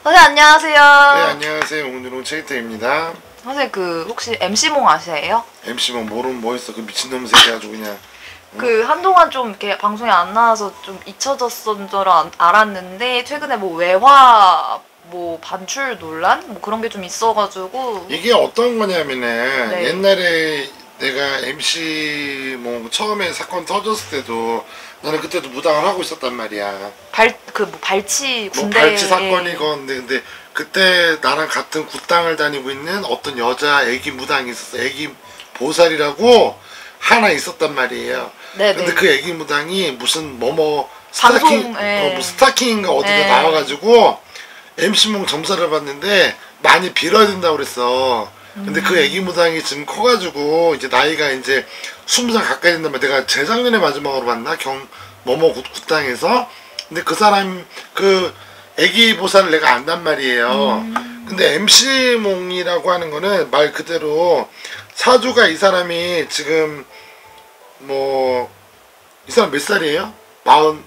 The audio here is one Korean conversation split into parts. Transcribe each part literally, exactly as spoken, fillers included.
선생님 안녕하세요. 네, 안녕하세요. 오늘은 체이터입니다. 선생님 그 혹시 엠씨몽 아세요? 엠씨몽 모르면 뭐 있어. 그 미친놈 새끼 아주 그냥. 응? 그 한동안 좀 이렇게 방송에 안 나와서 좀 잊혀졌던 줄 알았는데 최근에 뭐 외화 뭐 반출 논란 뭐 그런 게 좀 있어가지고 이게 어떤 거냐면은 네. 옛날에 내가 엠씨몽 처음에 사건 터졌을 때도 나는 그때도 무당을 하고 있었단 말이야. 발 그 뭐 발치 뭐 군대 발치 사건이건 근데 그때 나랑 같은 굿당을 다니고 있는 어떤 여자 애기 무당이 있었어. 애기 보살이라고 하나 있었단 말이에요. 네네. 근데 그 애기 무당이 무슨 뭐뭐 방송, 스타킹 예. 어, 뭐 스타킹인가 어디서 예. 나와가지고 엠씨몽 점사를 봤는데 많이 빌어야 된다고 그랬어. 근데 음. 그 애기 무당이 지금 커가지고 이제 나이가 이제 스무 살 가까이 된단 말이야. 내가 재작년에 마지막으로 봤나 경 뭐뭐 굿당에서. 근데 그 사람 그 애기 보살을 내가 안단 말이에요. 음. 근데 엠씨몽이라고 하는 거는 말 그대로 사주가 이 사람이 지금 뭐 이 사람 몇 살이에요? 마흔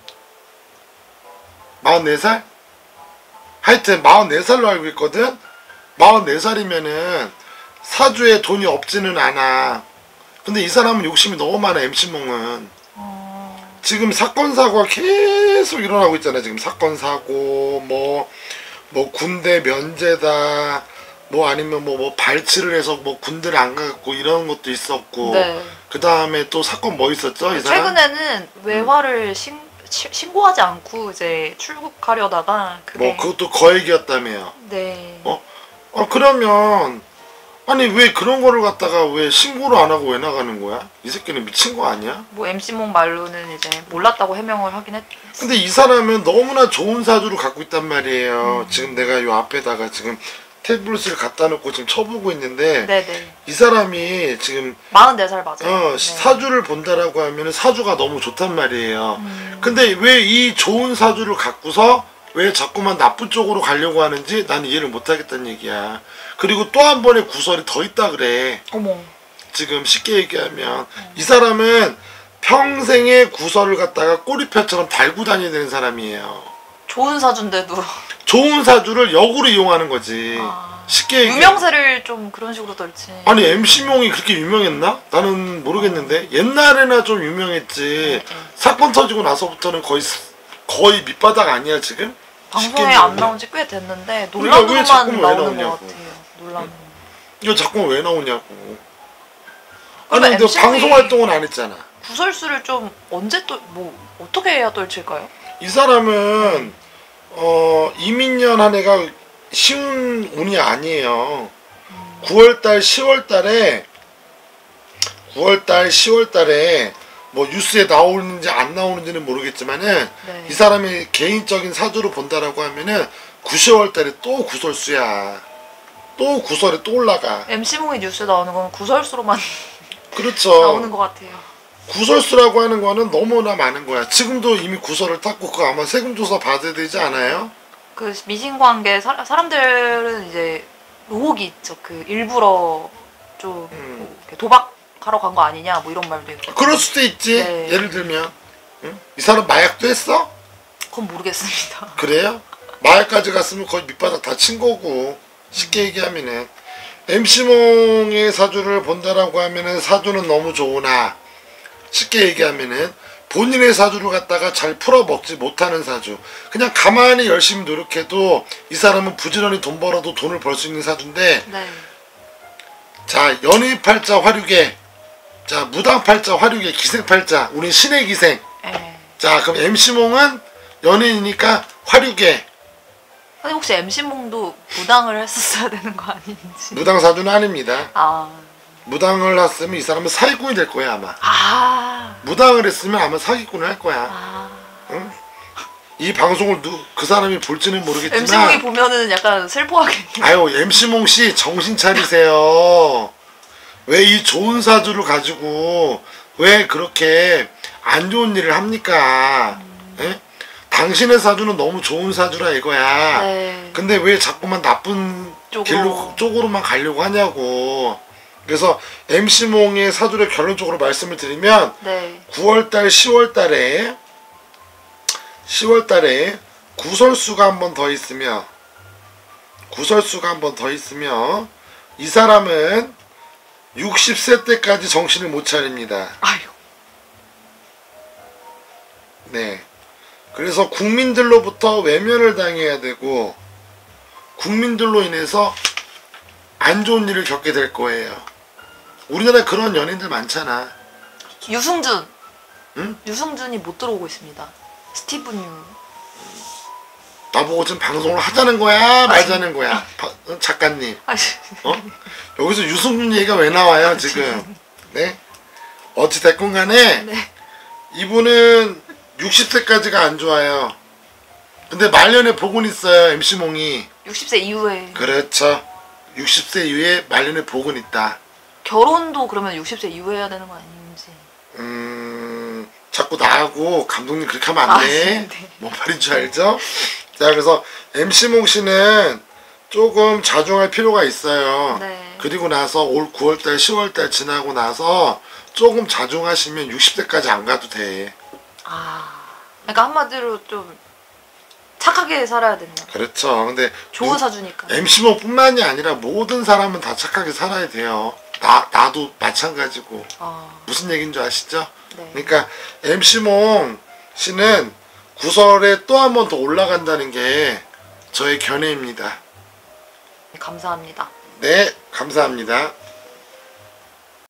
마흔네 살? 하여튼 마흔네 살로 알고 있거든. 마흔네 살이면은 사주에 돈이 없지는 않아. 근데 이 사람은 욕심이 너무 많아. 엠씨몽은 어... 지금 사건 사고가 계속 일어나고 있잖아. 지금 사건 사고 뭐 뭐 군대 면제다 뭐 아니면 뭐, 뭐 발치를 해서 뭐 군대를 안 가고 이런 것도 있었고. 네. 그 다음에 또 사건 뭐 있었죠? 이 사람? 최근에는 외화를 신, 시, 신고하지 않고 이제 출국하려다가 그게 뭐 그것도 거액이었다며요. 네. 어? 아 그러면 아니 왜 그런 거를 갖다가 왜 신고를 안 하고 왜 나가는 거야? 이 새끼는 미친 거 아니야? 뭐 엠씨몽 말로는 이제 몰랐다고 해명을 하긴 했. 근데 이 사람은 너무나 좋은 사주를 갖고 있단 말이에요. 음. 지금 내가 요 앞에다가 지금 태블릿을 갖다 놓고 지금 쳐보고 있는데 네네. 이 사람이 지금 마흔네 살 맞아요. 어, 네. 사주를 본다라고 하면은 사주가 너무 좋단 말이에요. 음. 근데 왜 이 좋은 사주를 갖고서 왜 자꾸만 나쁜 쪽으로 가려고 하는지 나는 이해를 못 하겠다는 얘기야. 그리고 또 한 번의 구설이 더 있다 그래. 어머. 지금 쉽게 얘기하면 이 사람은 평생의 구설을 갖다가 꼬리표처럼 달고 다녀야 되는 사람이에요. 좋은 사주인데도 좋은 사주를 역으로 이용하는 거지. 아. 쉽게 얘기. 유명세를 좀 그런 식으로 떨지. 아니 엠씨몽이 그렇게 유명했나? 나는 모르겠는데 옛날에나 좀 유명했지. 네, 네. 사건 터지고 나서부터는 거의 거의 밑바닥 아니야 지금? 방송에 안 나온 지 꽤 됐는데 그러니까 왜 자꾸 논란으로만 왜 나오는 나오냐고. 것 같아요. 논란. 이거 자꾸 왜 나오냐고. 그러면 아니 근데 엠씨몽이 방송 활동은 안 했잖아. 구설수를 좀 언제 또 뭐 어떻게 해야 떨칠까요? 이 사람은 어 이민년 한 해가 쉬운 운이 아니에요. 음. 구월달 시월달에 구월달 시월달에 뭐 뉴스에 나오는지 안 나오는지는 모르겠지만은 네. 이 사람이 개인적인 사주로 본다라고 하면은 구, 시월달에 또 구설수야. 또 구설에 또 올라가. 엠씨몽이 뉴스에 나오는 건 구설수로만 그렇죠. 나오는 것 같아요. 구설수라고 하는 거는 너무나 많은 거야. 지금도 이미 구설을 땄고 그거 아마 세금조사 받아야 되지 않아요? 그 미신관계 사, 사람들은 이제 의혹이 있죠. 그 일부러 좀 음. 뭐 이렇게 도박하러 간 거 아니냐 뭐 이런 말도 있고. 그럴 수도 있지. 네. 예를 들면 응? 이 사람 마약도 했어? 그건 모르겠습니다. 그래요? 마약까지 갔으면 거의 밑바닥 다 친 거고. 쉽게 얘기하면은 엠씨몽의 사주를 본다라고 하면은 사주는 너무 좋으나 쉽게 얘기하면은 본인의 사주를 갖다가 잘 풀어먹지 못하는 사주. 그냥 가만히 열심히 노력해도 이 사람은 부지런히 돈 벌어도 돈을 벌 수 있는 사주인데 네. 자 연의팔자 화류계, 자 무당팔자 화류계, 기생팔자 우린 신의 기생. 네. 자 그럼 엠씨몽은 연예인이니까 화류계. 근데 혹시 엠씨몽도 무당을 했었어야 되는 거 아닌지. 무당 사주는 아닙니다. 아. 무당을 했으면 이 사람은 사기꾼이 될 거야 아마. 아. 무당을 했으면 아마 사기꾼을 할 거야. 아. 응? 이 방송을 누, 그 사람이 볼지는 모르겠지만 엠씨몽이 보면은 약간 슬퍼하겠네요. 아유 엠씨몽 씨 정신 차리세요. 왜 이 좋은 사주를 가지고 왜 그렇게 안 좋은 일을 합니까? 음. 예? 당신의 사주는 너무 좋은 사주라 이거야. 네. 근데 왜 자꾸만 나쁜 쪽으로. 길로 쪽으로만 가려고 하냐고. 그래서 엠씨몽의 사주를 결론적으로 말씀을 드리면 네. 구월달 시월달에 시월달에 구설수가 한 번 더 있으며 구설수가 한 번 더 있으며 이 사람은 육십 세 때까지 정신을 못 차립니다. 아유. 네. 그래서 국민들로부터 외면을 당해야 되고 국민들로 인해서 안 좋은 일을 겪게 될 거예요. 우리나라에 그런 연예인들 많잖아. 유승준. 응? 유승준이 못 들어오고 있습니다. 스티븐 유. 나보고 지금 방송을 하자는 거야 말자는 거야 바, 어, 작가님. 아, 어? 여기서 유승준 얘기가 왜 나와요 지금. 네? 어찌됐건 간에 네. 이분은 육십 세까지가 안 좋아요. 근데 말년에 복은 있어요. 엠씨몽이. 육십 세 이후에. 그렇죠. 육십 세 이후에 말년에 복은 있다. 결혼도 그러면 육십 세 이후에 해야 되는 거 아닌지. 음... 자꾸 나하고 감독님 그렇게 하면 안 돼. 아, 네. 뭔 말인 줄 알죠? 자, 그래서 엠씨몽 씨는 조금 자중할 필요가 있어요. 네. 그리고 나서 올 구월달, 시월달 지나고 나서 조금 자중하시면 육십 세까지 안 가도 돼. 아. 그러니까 한마디로 좀 착하게 살아야 된다. 그렇죠. 근데 좋은 사주니까. 엠씨몽 뿐만이 아니라 모든 사람은 다 착하게 살아야 돼요. 나, 나도 마찬가지고. 아. 무슨 얘기인 줄 아시죠? 네. 그러니까 엠씨몽 씨는 구설에 또 한 번 더 올라간다는 게 저의 견해입니다. 감사합니다. 네, 감사합니다.